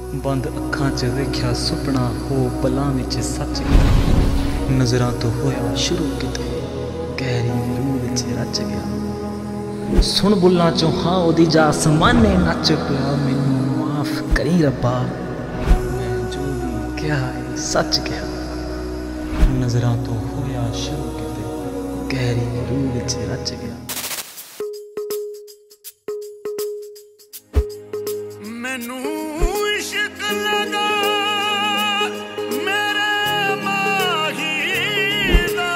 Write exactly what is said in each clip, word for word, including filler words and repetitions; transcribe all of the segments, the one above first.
बंद अखां च वेख्या सुपना हो पलां विच सच गया। नज़रां तो होया शुरू किते गहरी रूह विच रच गया। सुन बुल्लां चों हां ओदी जा आसमाने नच पिया। मैनू माफ करी रब्बा मैं जो भी क्या है सच गया। नज़रां तो होया शुरू किते गहरी रूह विच रच गया। मैनू इश्क लगा मेरे माही दा,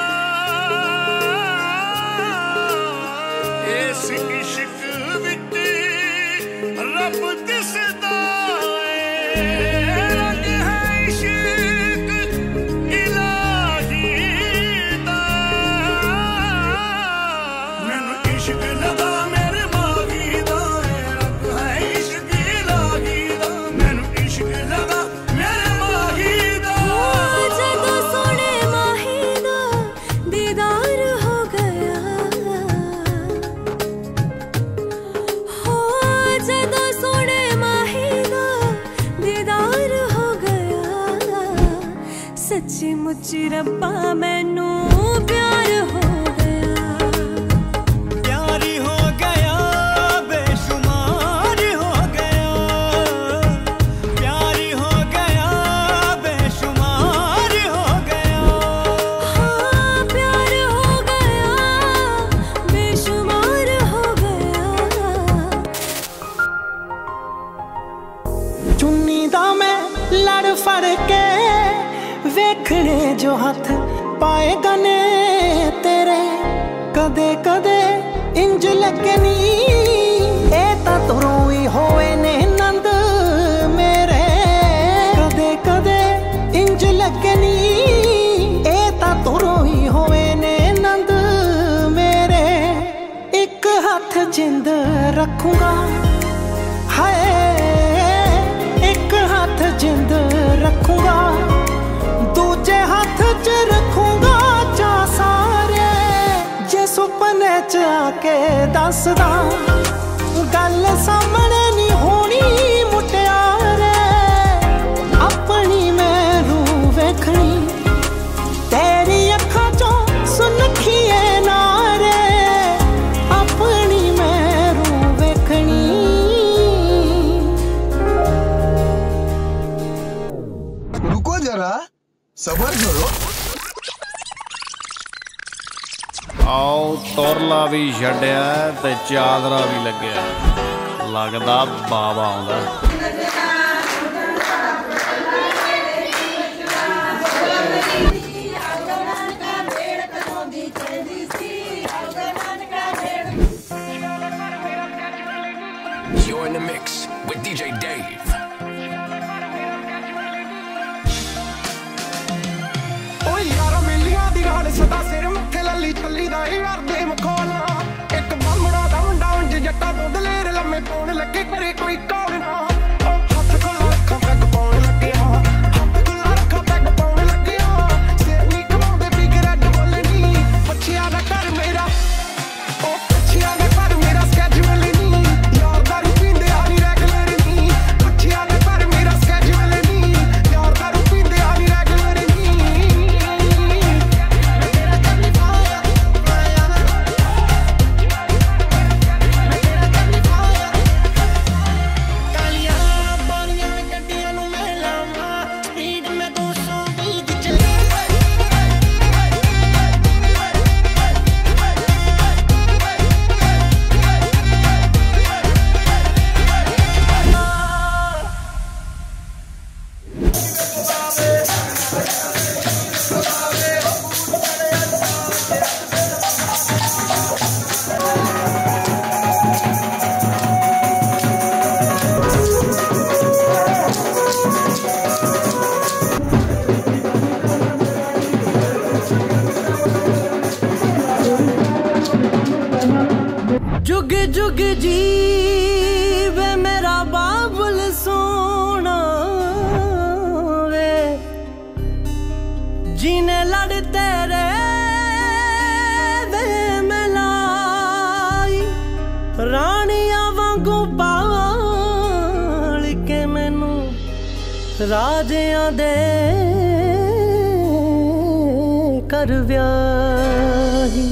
इस इश्क विच रब दिसदा है। रंग है इश्क इलाही दा। मैनू इश्क लगा मेरे माही दा, रंग है इश्क सच्ची मुच्ची रब्बा मैनू प्यार हो गया। प्यारी हो गया बेशुमार हो गया। प्यारी हो गया बेशुमार हो गया। हाँ प्यार हो गया बेशुमार हो गया। चुन्नी दा मैं लड़ फड़ के वेखने जो हथ पाएगा ने तेरे, कदे कदे इंज लगे नी ए ता तुरों ही होए ने नंद मेरे। कदे कदे इंज लगे नी ए ता तुरों ही होए ने नंद मेरे। एक हाथ जिंद रखूंगा हाय, एक हाथ जिंद रखूंगा, दूजे हाथ च रखूंगा चा सारे। जे सुपने च आके दसदा गल सामने नहीं होनी मुटियारे। अपनी मैनू वेखनी तेरी अखां चों सुनखिए नारे। अपनी मैनू वेखनी। रुको जरा सबर करो। आओ तुरला भी छड्डिया ते चादरा भी लग्या, लगदा बाबा आउंदा। You're in the mix with D J Dave. सदा सिर मथे लली चली दा यार दे मखौला। एक बामड़ा दा मुंडा उंज जट्टा तो दलेर लम्मे पौन लगे करे कोई कौल ना। ਰਾਜਿਆਂ ਦੇ ਕਰ ਵਿਆਹੀ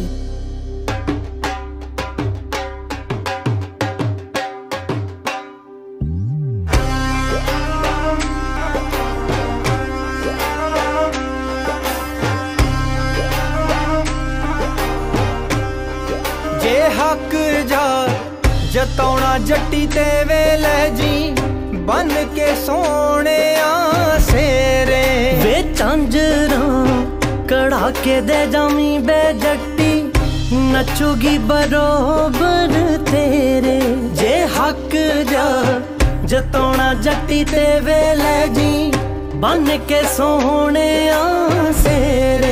ਜੇ ਹੱਕ ਜਾ ਜਤਾਉਣਾ ਜੱਟੀ ਤੇ ਵੇਲੇ ਜੀ बन के सोने सेरे वे झांजरा कड़ा के दे जामी बे जट्टी नचुगी बरोबर तेरे जे हक जा जताउणा जट्टी ते वेले जी बन के सोने सेरे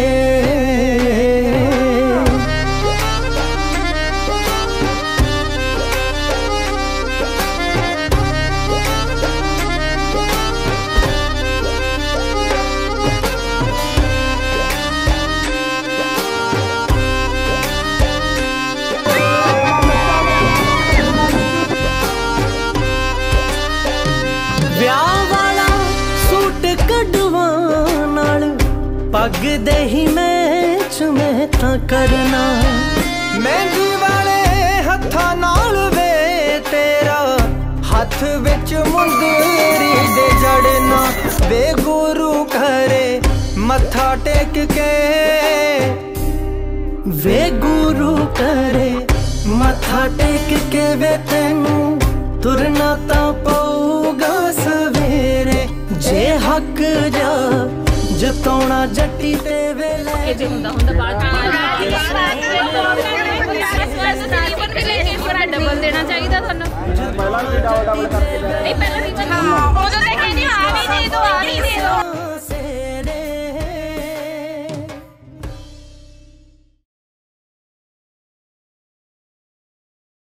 पग दे ही मैच मैं तां करना मेहंदी वाले हत्थां नाल वे तेरा हथ विच मुंदरी दे जड़ना वे गुरु करे मत्था टेक के वे गुरु करे मत्था टेक के वे तैनू तुरना तां पऊगा सवेरे जे हक जा जताउणा जट्टी ते वेले ए जे हुंदा हुंदा बात डबल देना चाहिए थानू पहला भी डबल डबल करके नहीं पहला रीजन हां ओदो ते कहनी आ भी दे दो आ भी दे दो